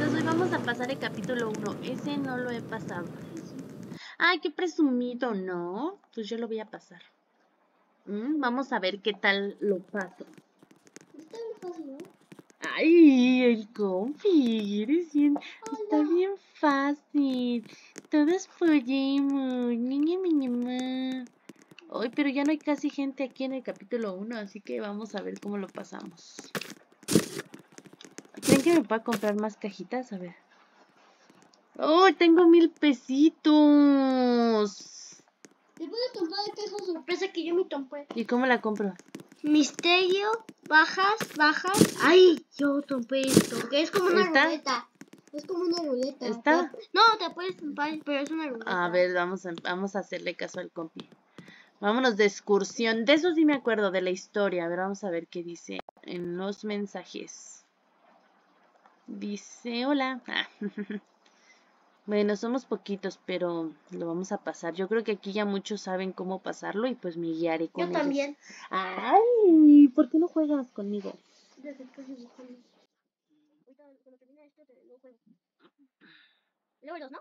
amiguitos, hoy vamos a pasar el capítulo 1. Ese no lo he pasado. Ay, qué presumido, ¿no? Pues yo lo voy a pasar. Vamos a ver qué tal lo paso. Está bien fácil, ¿no? Ay, el compi, eres bien... Está bien fácil. Todos podemos. Niña, mi mamá. Ay, pero ya no hay casi gente aquí en el capítulo 1, así que vamos a ver cómo lo pasamos. ¿Creen que me pueda comprar más cajitas? A ver. ¡Oh, tengo 1000 pesitos! Te puedes comprar de caja sorpresa que yo me tompé. ¿Y cómo la compro? Misterio, bajas. ¡Ay! Yo tompé esto. Que es como una ¿Esta? ruleta. Es como una ruleta. ¿Esta? No, te puedes comprar, pero es una ruleta. A ver, vamos a hacerle caso al compi. Vámonos de excursión. De eso sí me acuerdo, de la historia. A ver, vamos a ver qué dice en los mensajes. Dice, hola. Bueno, somos poquitos, pero lo vamos a pasar. Yo creo que aquí ya muchos saben cómo pasarlo y pues me guiaré con ellos. Yo también. Ay, ¿por qué no juegas conmigo? Desde casi buscando. Ahorita cuando termine esto te lo juego. Luego dos, ¿no?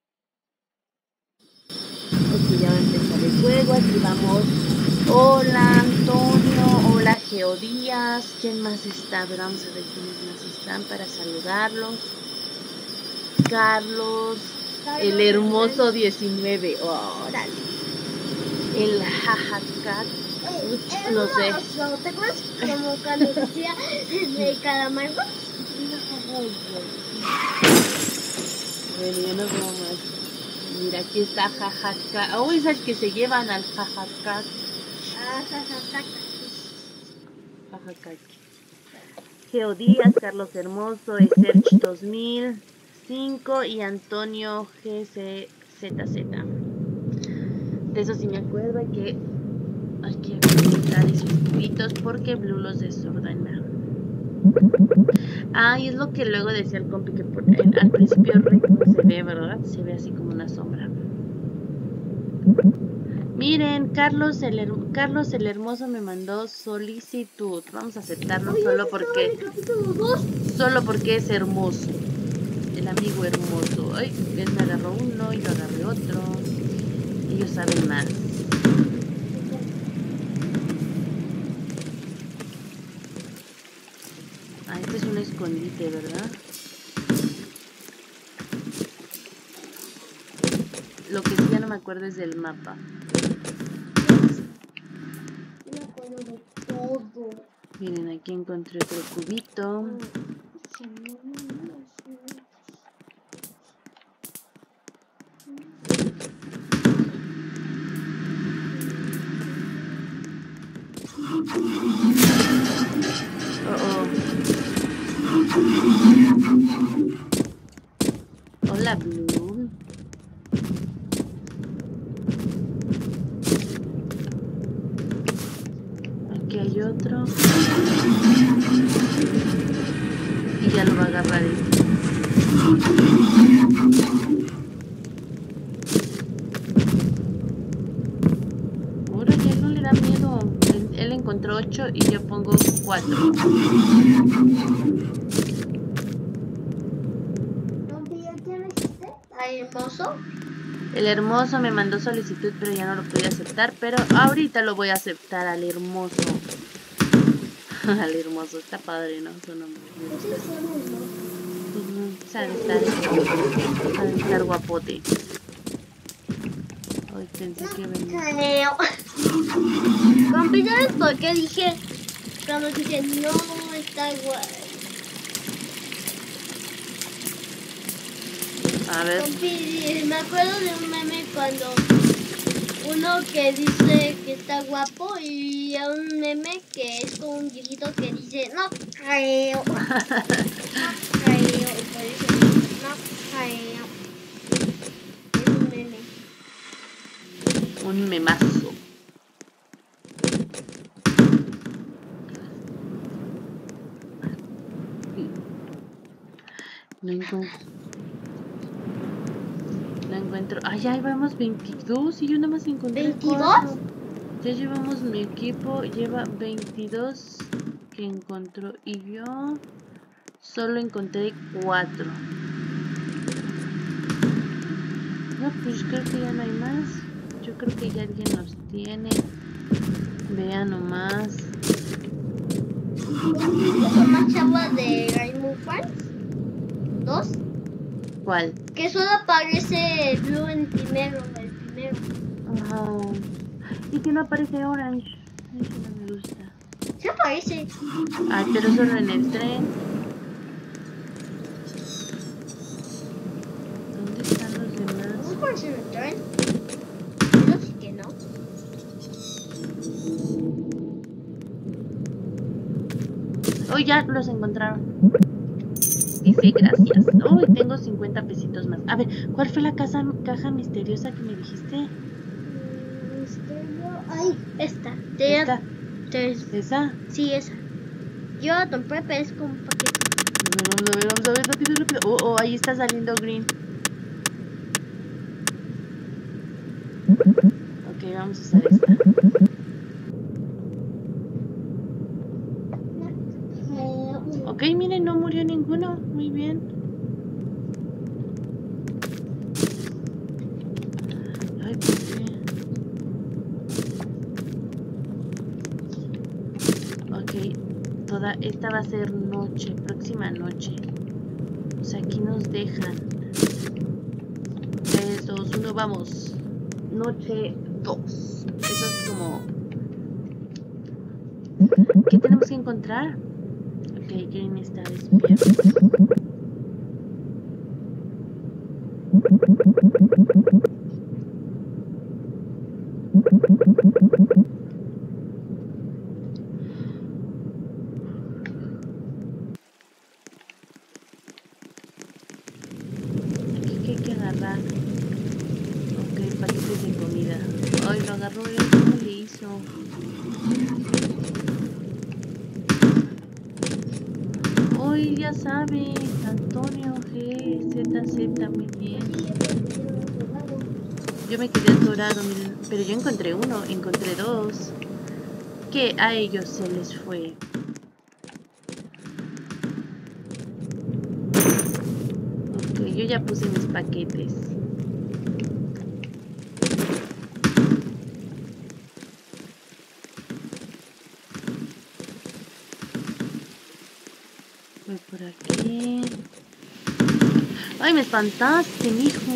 Ok, ya va a empezar el juego. Aquí vamos. Hola, Antonio. Hola, Geodías. ¿Quién más está? A ver, vamos a ver quiénes más están para saludarlos. Carlos, el hermoso 19. Órale. El jajacat. No sé. ¿Te acuerdas como cuando decía de calamardo? Bueno, ya nos vemos más. Mira, aquí está jajacat. Oh, es el que se llevan al jajacat. Jajacat. Geodías, Carlos Hermoso, Eserch 2005 y Antonio GCZZ. De eso sí me acuerdo, hay que apuntar esos cubitos porque Blue los desordena. Ah, y es lo que luego decía el compi, que al principio se ve, ¿verdad? Se ve así como una sombra. Miren, Carlos el Hermoso me mandó solicitud. Vamos a aceptarlo solo porque es hermoso. El amigo hermoso. Ay, él me agarró uno y yo agarré otro. Ellos saben más. Ah, este es un escondite, ¿verdad? Lo que sí ya no me acuerdo es del mapa. No me acuerdo de todo. Miren, aquí encontré otro cubito. Hola, Blue. Aquí hay otro. Y ya lo va a agarrar él. Ahora ya no le da miedo. Él encontró 8 y yo pongo 4. ¿Quién existe? ¿Ay, hermoso? El hermoso me mandó solicitud, pero ya no lo pude aceptar. Pero ahorita lo voy a aceptar al hermoso. Al hermoso, está padre, ¿no? Su nombre. Sabe estar guapote. Hoy pensé que venía. Compi, ¿sabes por qué dije? Cuando dije, no, está guay. A ver. Compi, me acuerdo de un meme cuando uno que dice que está guapo y a un meme que es como un viejito que dice, no creo. No creo. Y por eso no creo. Es un meme. Un memazo. No encuentro. Ay, ya llevamos 22 y yo nada más encontré 22. 4. Ya llevamos, mi equipo lleva 22 que encontró y yo Solo encontré 4. No, pues creo que ya no hay más. Yo creo que ya alguien los tiene. Vean nomás. Una chava de Rainbow Friends 2. ¿Cuál? Que solo aparece Blue en el primero. Ajá. Y que no aparece Orange. Eso no me gusta. Sí aparece. Ay, pero solo en el tren. ¿Dónde están los demás? ¿No aparece en el tren? Yo sí que no. Oh, ya los encontraron. Dice gracias. Uy, tengo 50 pesitos más. A ver, ¿cuál fue la caja misteriosa que me dijiste? Misterio. Ay, esta. ¿Esta? ¿Esa? Sí, esa. Yo la compré, pero es como paquete. Vamos a ver, rápido. Oh, ahí está saliendo Green. Ok, vamos a usar esta. Ok, miren, no murió ninguno. Muy bien. Ay, ¿por qué? Ok, esta va a ser noche, próxima noche. O sea, aquí nos dejan. 3, 2, 1, vamos. Noche 2. Eso es como... ¿Qué tenemos que encontrar? Ok, Green está despierto. Aquí que hay que agarrar. Ok, paquetes de comida. Ay, lo agarró él, ¿cómo le hizo? Hoy ya sabe, Antonio GZZ, muy bien. Yo me quedé atorado, miren, pero yo encontré 1, encontré 2. Que a ellos se les fue. Ok, yo ya puse mis paquetes. Voy por aquí. ¡Ay, me espantaste, mijo!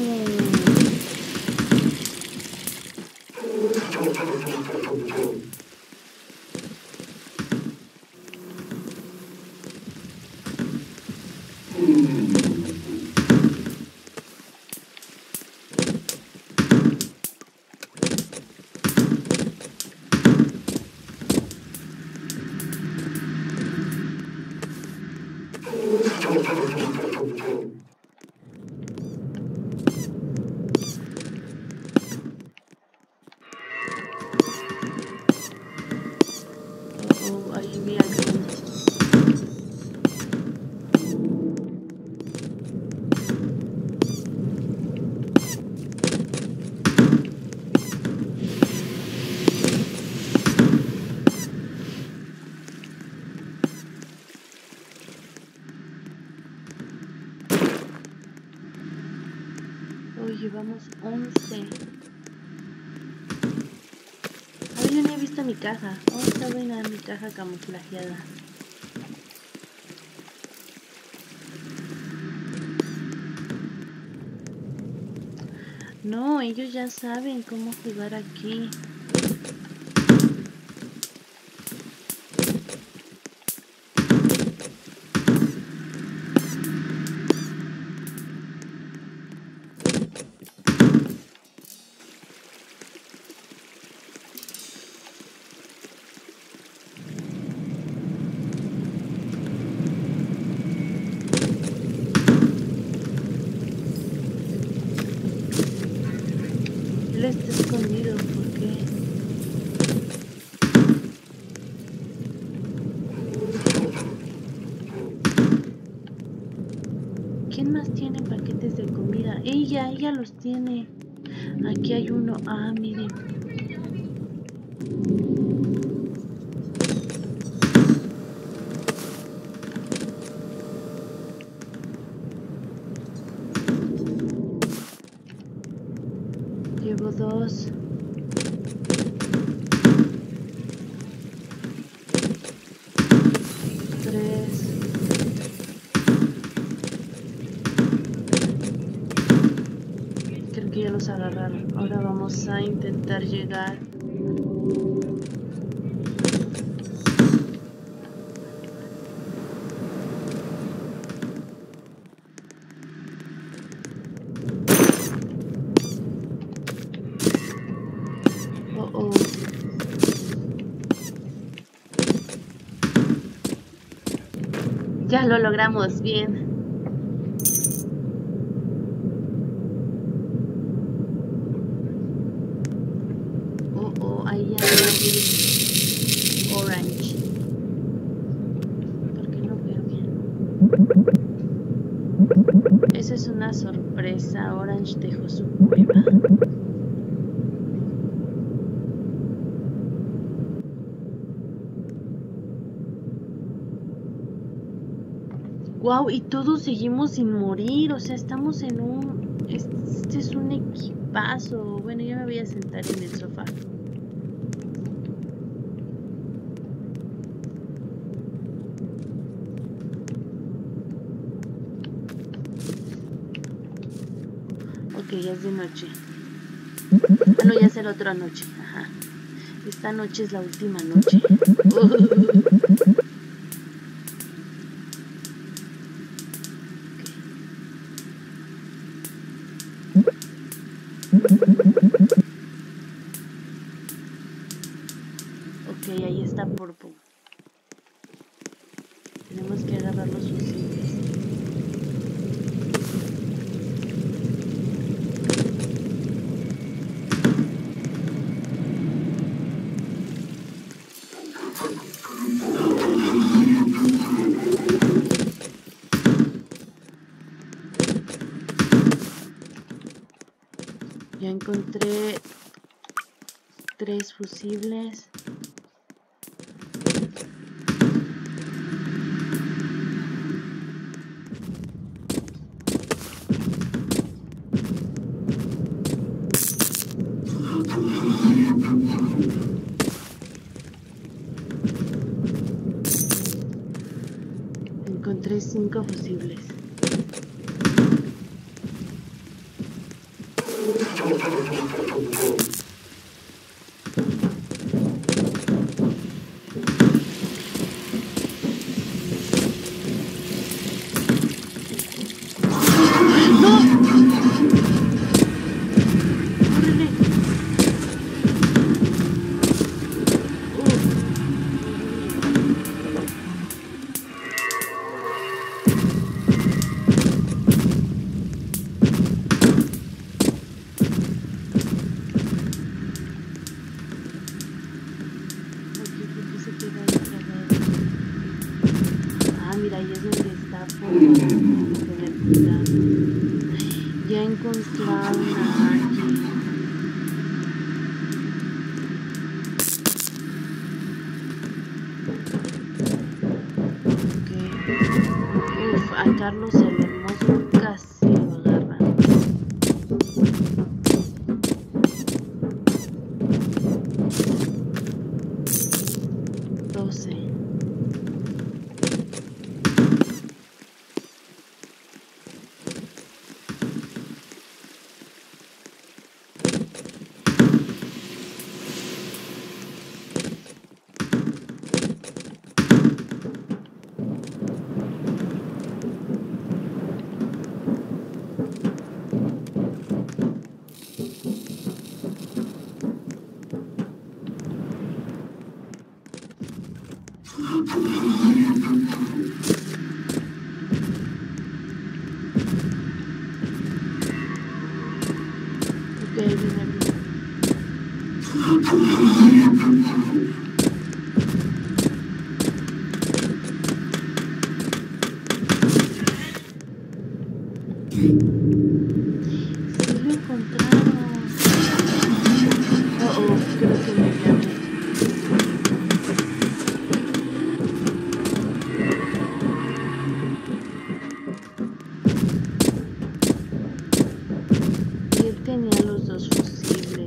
Oh, ahí vi a Green. Hoy llevamos 11. Ay, yo no he visto mi caja. Oh, está buena mi caja camuflajeada. No, ellos ya saben cómo jugar aquí. Él está escondido, ¿por qué? ¿Quién más tiene paquetes de comida? Ella los tiene. Aquí hay uno. Ah, miren. Tengo 2. Creo que ya los agarraron. Ahora vamos a intentar llegar. Oh. Ya lo logramos, bien. Ahí ya hay orange. ¿Por qué no veo bien? Esa es una sorpresa. Orange dejó su cueva. Wow, y todos seguimos sin morir. O sea, estamos en un... Este es un equipazo. Bueno, ya me voy a sentar en el sofá. Ok, ya es de noche. Ah, no, ya es la otra noche. Ajá. Esta noche es la última noche. Ok, ahí está Purple. Tenemos que agarrar los fusibles. Ya encontré 3 fusibles. Encontré 5 fusibles. Mira, ahí es donde está por tener cuidado. Ya encontraron a alguien. Okay. Uf, a Carlos el Hermoso casi lo agarra. Sí lo encontraron. Creo que me llamé. Y él tenía los 2 fusibles.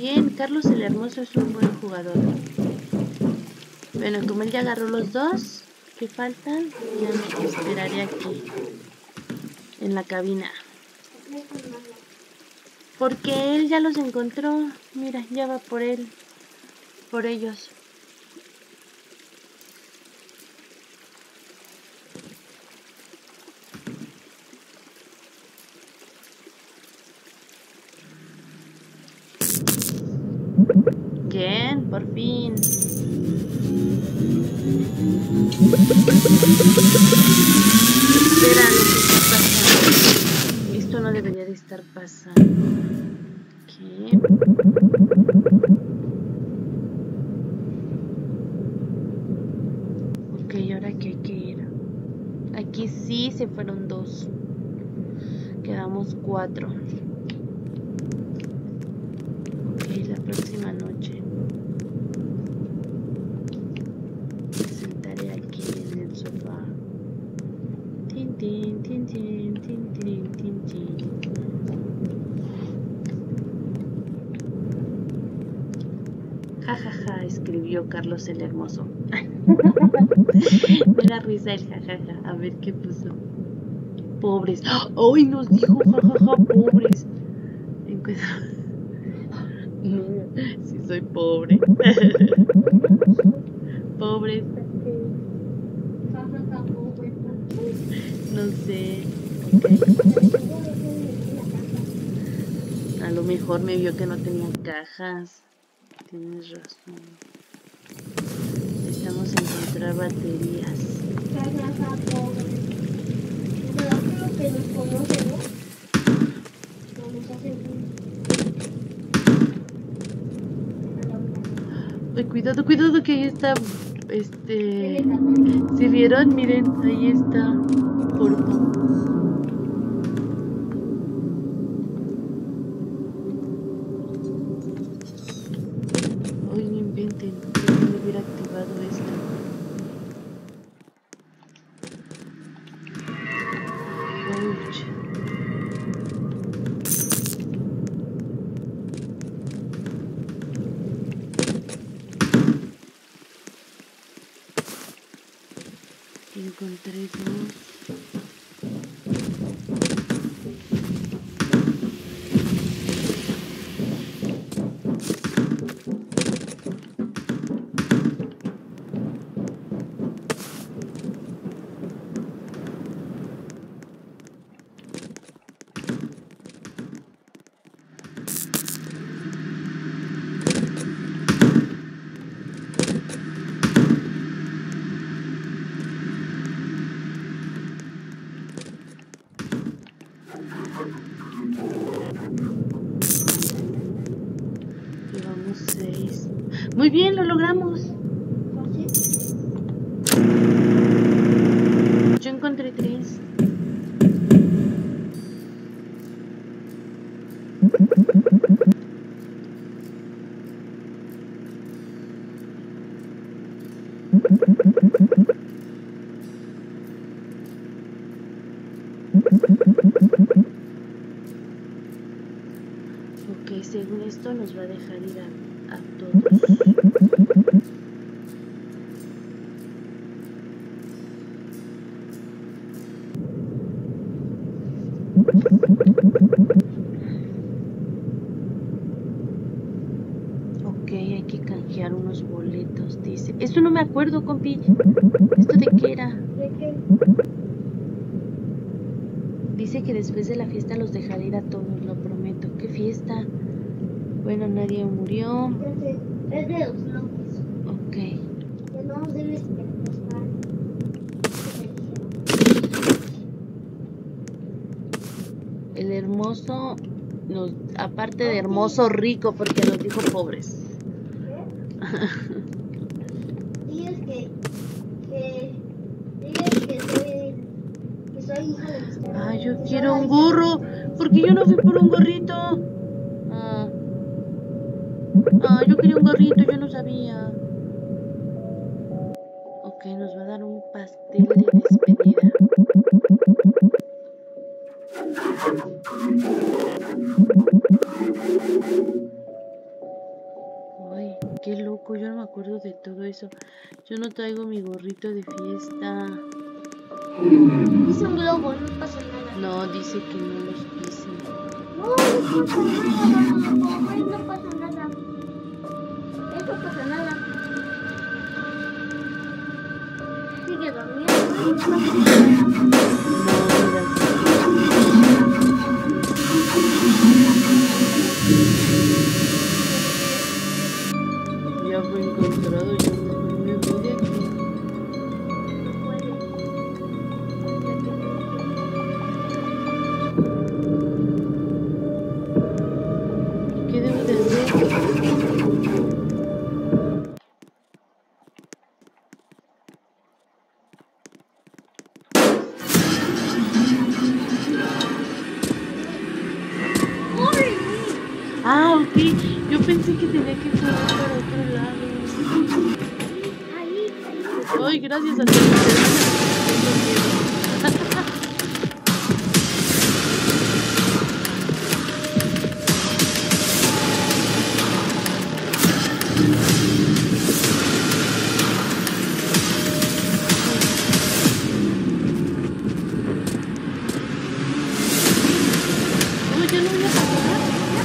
Bien, Carlos el Hermoso es un buen jugador. Bueno, como él ya agarró los dos que faltan, ya me esperaré aquí, en la cabina. Porque él ya los encontró. Mira, ya va por él, por ellos. Bien, por fin. Espera lo que está pasando. Esto no debería de estar pasando. ¿Qué? Ok, ahora que hay que ir. Aquí sí se fueron 2. Quedamos 4. Ok, la próxima noche me sentaré aquí en el sofá. Tin, tin, tin, tin, tin, tin, tin, tin. Ja, ja, ja, escribió Carlos el Hermoso. Me da risa el jajaja. A ver qué puso. Pobres. ¡Ay! Nos dijo jajaja, pobres. No, sí soy pobre. Pobres. No sé. Okay. A lo mejor me vio que no tenía cajas. Tienes razón. Necesitamos encontrar baterías. Que nos conocen, ¿no? Nos hacen Ay, cuidado, cuidado que ahí está. ¿Sí vieron? Miren, ahí está. Porfa. Ay, no inventen. Creo que no hubiera activado esto. Ouch. Encontré 2. Llevamos 6. Muy bien, lo logramos. Yo encontré 3. Ok, según esto nos va a dejar ir a todos. Ok, hay que canjear unos boletos, dice. Esto no me acuerdo, compi. ¿Esto de qué era? ¿De qué? Dice que después de la fiesta los dejaré ir a todos, lo prometo. ¿Qué fiesta? Bueno, nadie murió. Es de los locos. Ok. Que no nos debes prestar. El hermoso, aparte de hermoso, rico, porque nos dijo pobres. Diles que soy hija de Mr. Ah, yo quiero un gorro, porque yo no fui por un gorrito. Yo quería un gorrito, yo no sabía. Ok, nos va a dar un pastel de despedida. Qué loco, yo no me acuerdo de todo eso. Yo no traigo mi gorrito de fiesta. Dice un globo, no pasa nada. No, dice que no los pise. No, no pasa nada, no pasa nada. Eso pasa nada. Sigue dormiendo. Ya fue encontrado, yo mejor me voy de aquí. ¿Qué debo de hacer? Ah, ok. Yo pensé que tenía que correr para otro lado. Ay, gracias a ti. No, ya no voy a pasar.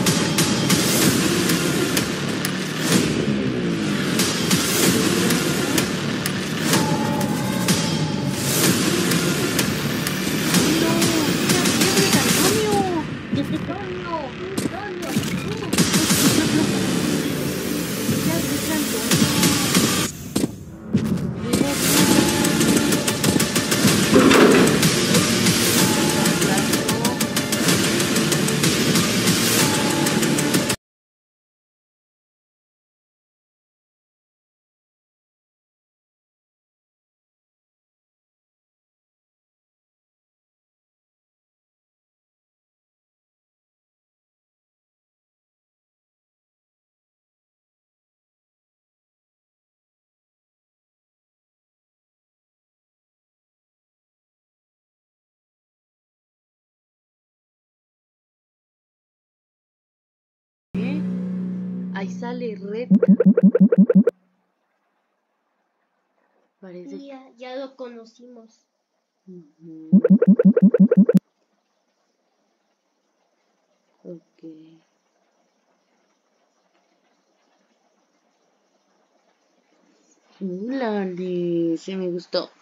Ahí sale red. Parece. Ya lo conocimos. Ok. Lali, sí me gustó.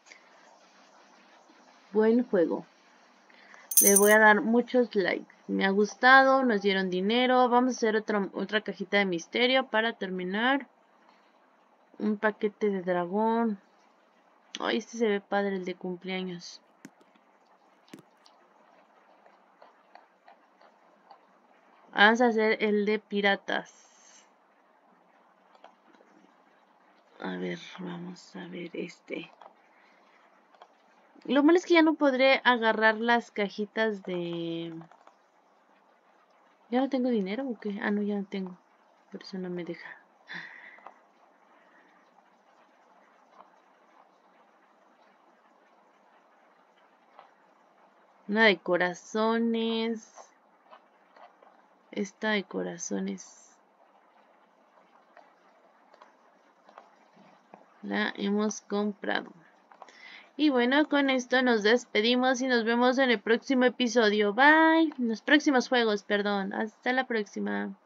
Buen juego. Le voy a dar muchos likes. Me ha gustado, nos dieron dinero. Vamos a hacer otra cajita de misterio para terminar. Un paquete de dragón. Ay, este se ve padre, el de cumpleaños. Vamos a hacer el de piratas. A ver, vamos a ver este. Lo malo es que ya no podré agarrar las cajitas de... ¿Ya no tengo dinero o qué? Ah, no, ya no tengo. Por eso no me deja. Una de corazones. Esta de corazones. La hemos comprado. Y bueno, con esto nos despedimos y nos vemos en el próximo episodio. Bye. En los próximos juegos, perdón. Hasta la próxima.